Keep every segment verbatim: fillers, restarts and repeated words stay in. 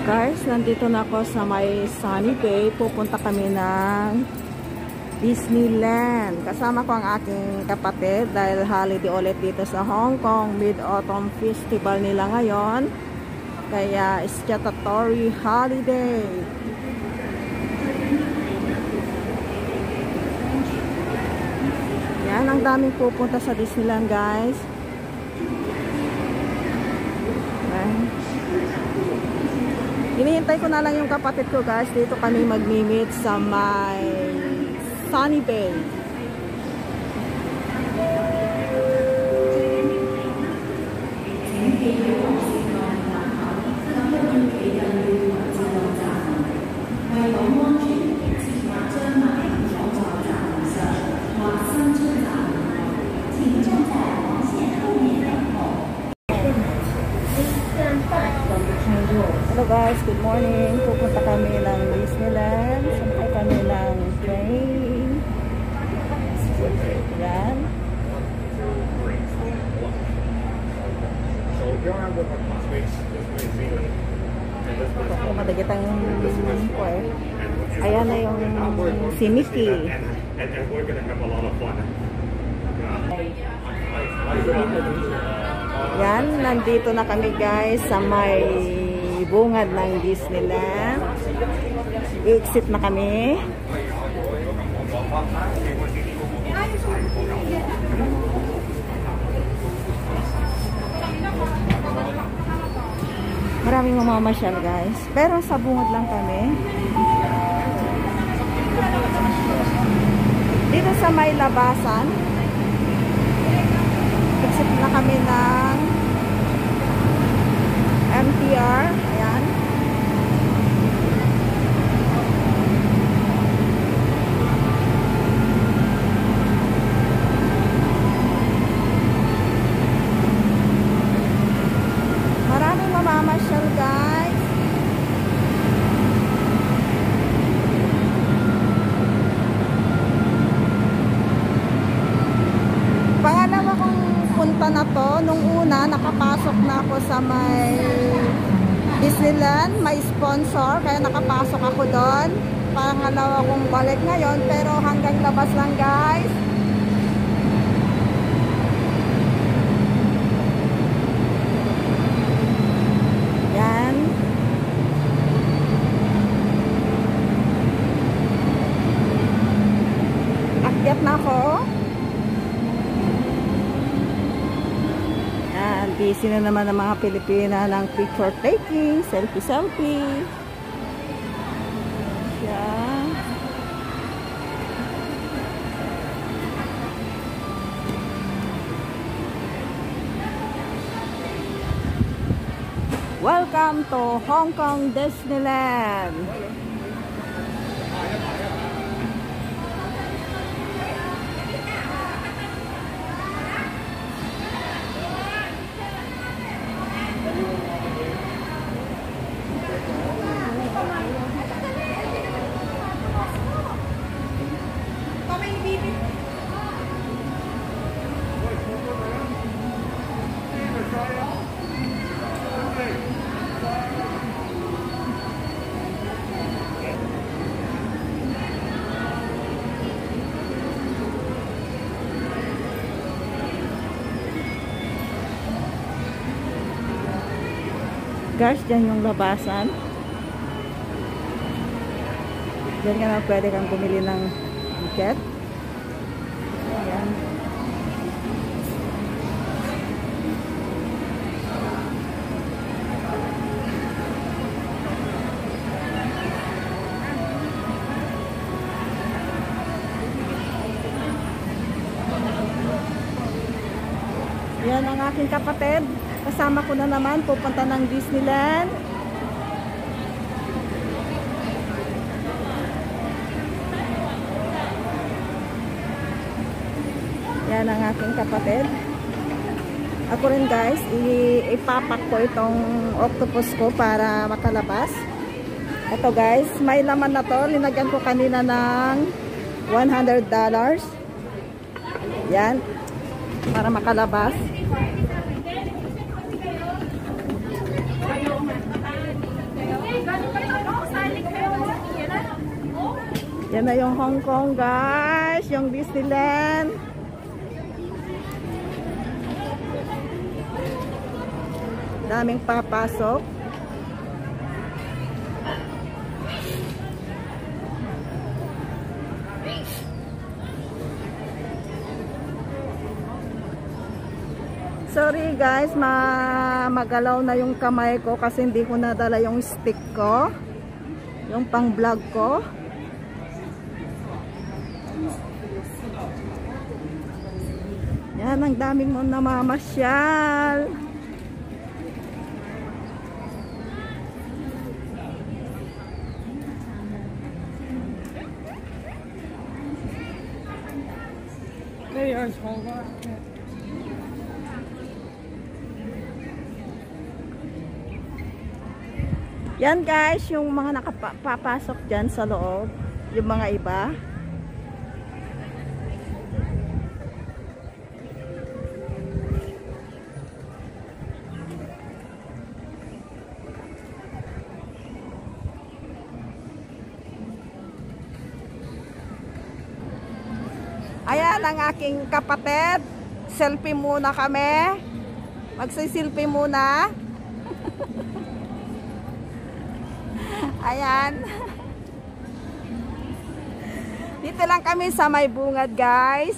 Guys, nandito na ako sa may Sunny Bay. Pupunta kami ng Disneyland. Kasama ko ang aking kapatid dahil holiday ulit dito sa Hong Kong. Mid-Autumn Festival nila ngayon. Kaya statutory holiday. Yan, ang daming pupunta sa Disneyland, guys. Ayan. Hinihintay ko na lang yung kapatid ko, guys. Dito kami mag-meet sa may Sunny Bay. Hello guys, good morning. Pupunta kami ng Disneyland. Sakay kami ng train. Yan. Ito, madagitang po eh. Ayan na yung si Mickey. Yan, nandito na kami guys sa may bungad ng Disneyland. I-exit na kami. Maraming mamamasyal guys. Pero sa bungad lang kami. Dito sa may labasan. Exit na kami ng M T R. Ayan. Maraming mamamasyal guys. Pangalawa kong punta na to. Nung una, nakapasok na ako sa may Disneyland. May sponsor. Kaya nakapasok ako doon. Pangalawa kong balik ngayon. Pero hanggang labas lang guys. Yan. Akyat na ako. Busy na naman ng mga Pilipina ng picture taking, selfie selfie. Yeah. Welcome to Hong Kong Disneyland. Guys, dyan yung labasan. Dyan ka na pwede kang bumili ng ticket. Ayan. Yan ang aking kapatid. Kasama ko na naman, pupunta ng Disneyland. Yan ang aking kapatid. Ako rin guys, ipapak ko itong octopus ko para makalabas. Ito guys, may laman na to. Linagyan ko kanina ng one hundred dollars. Yan, para makalabas. Yan na yung Hong Kong guys, yung Disneyland. Daming papasok. Sorry guys, ma magalaw na yung kamay ko kasi hindi ko nadala yung stick ko, yung pang vlog ko. Yan, ang daming mo namamasyal. Yan guys, yung mga nakapapasok dyan sa loob, yung mga iba. Ayan ang aking kapatid. Selfie muna kami. Magsiselfie muna. Ayan. Dito lang kami sa may bungad guys.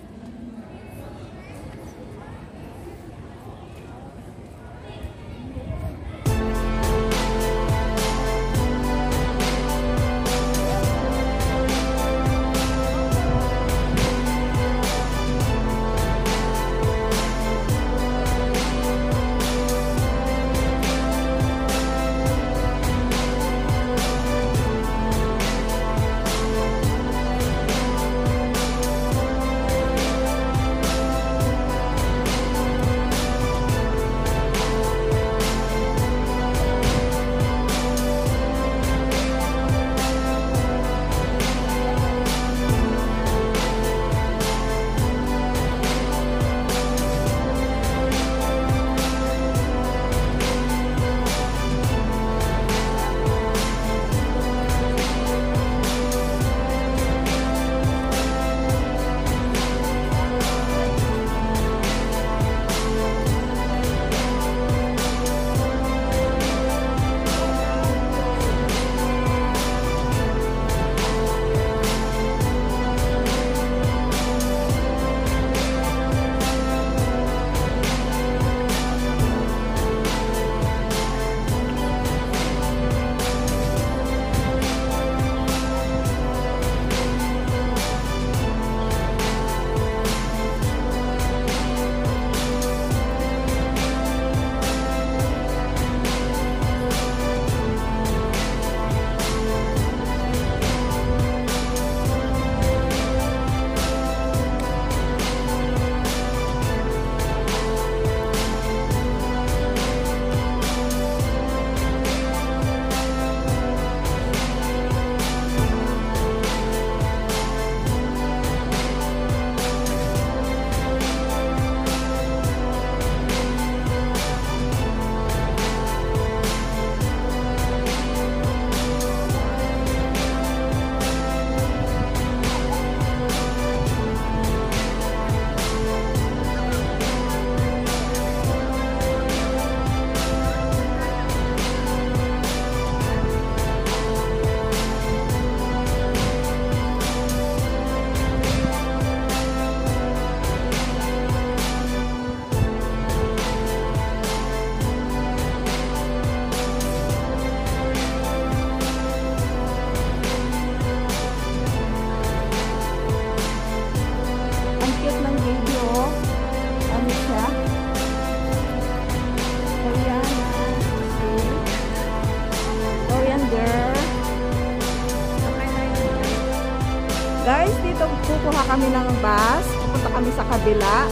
Guys, dito kukuha kami ng bus. Pupunta kami sa kabila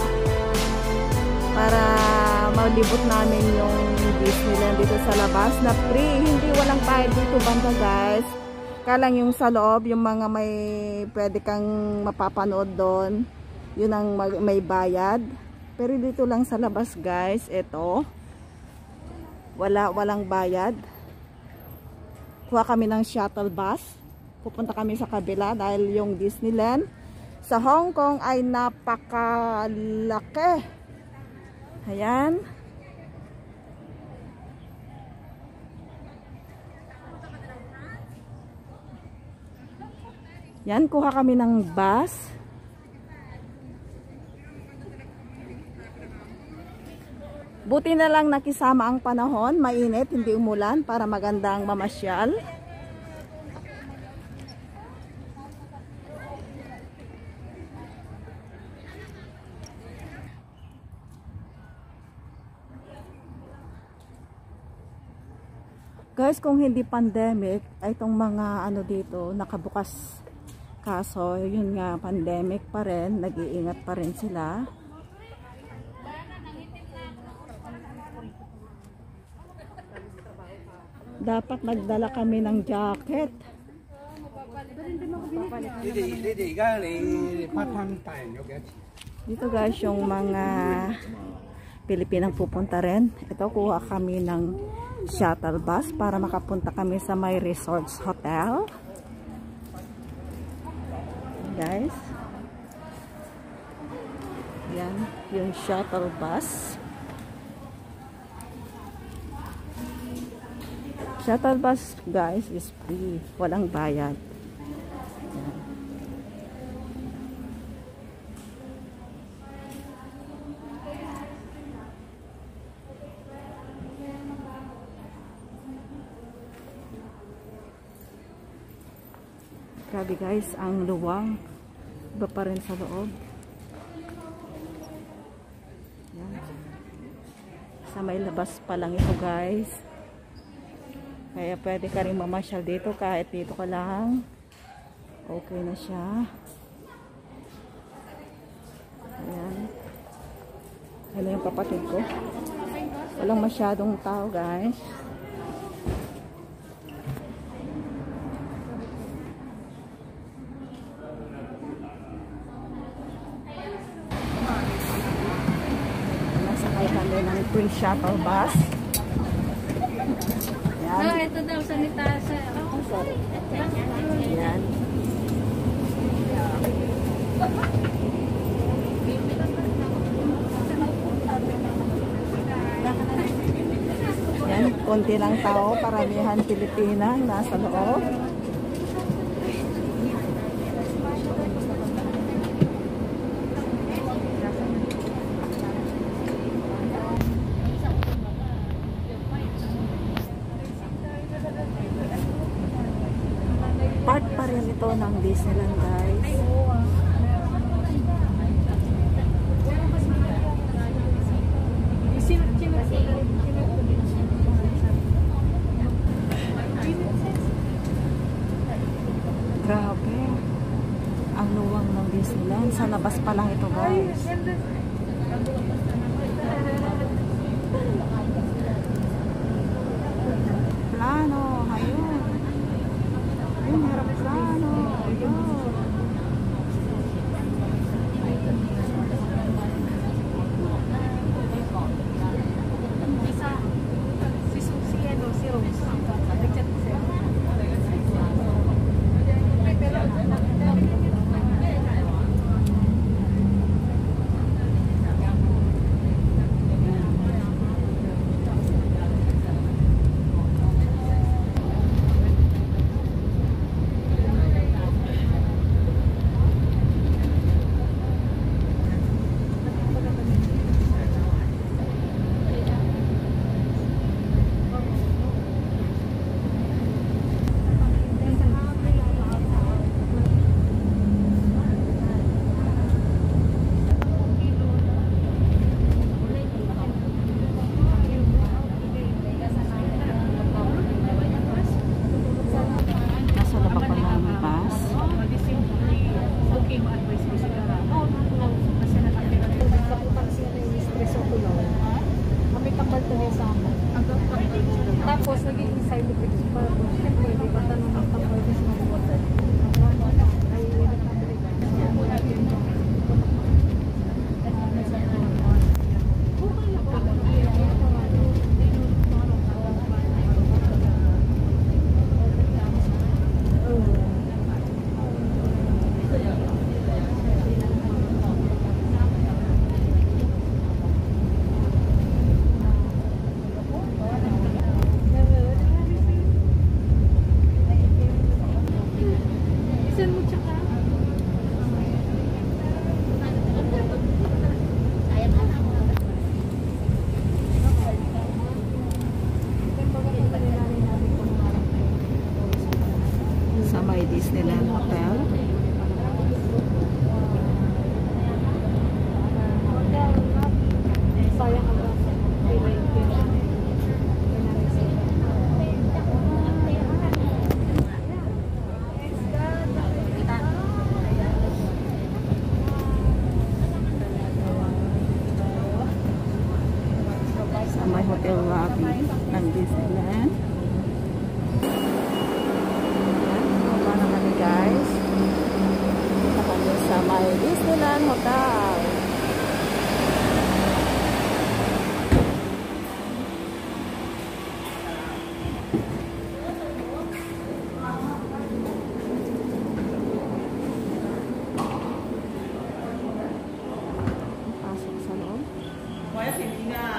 para malibot namin yung Disneyland dito sa labas na free. Hindi walang bayad dito banda guys. Kalang yung sa loob, yung mga may pwede kang mapapanood doon, yun ang may bayad. Pero dito lang sa labas guys, ito. Wala, walang bayad. Kuha kami ng shuttle bus. pupunta kami sa kabila dahil yung Disneyland sa Hong Kong ay napakalaki. Ayan. Yan, kuha kami ng bus. Buti na lang nakisama ang panahon, mainit, hindi umulan para magandang mamasyal. Guys, kung hindi pandemic, ay itong mga ano dito nakabukas. Kaso, yun nga, pandemic pa rin, nag-iingat pa rin sila. Dapat nagdala kami ng jacket. Dito guys, yung mga Pilipinang pupunta rin. Ito, kuha kami ng shuttle bus para makapunta kami sa may resorts hotel. Guys, yan yung shuttle bus. Shuttle bus guys is free, walang bayad. Yan. Grabe guys, ang luwang. Iba pa rin sa loob. Yan. Sa may labas pa lang ito guys. Kaya pwede ka rin mamasyal dito kahit dito ka lang. Okay na siya. Ayan. Ano yung kapatid ko? Walang masyadong tao guys. Ng free shuttle bus. Yan. Ah, ito daw sanitasa. Oh, sorry. Yan. Yan, konti lang tao, paramihan Pilipina nasa loob. Part pa rin ito ng Disneyland guys. Grabe. Ang luwang ng Disneyland. Sa labas pa lang ito guys. Plano. Ayun. Ayun, harap plano. Ayun. Tapos, naging side effects pa. Siyempre, hindi pa tanong ng tambay na sinabutan. Ay, Hotel. Pasok sa loob.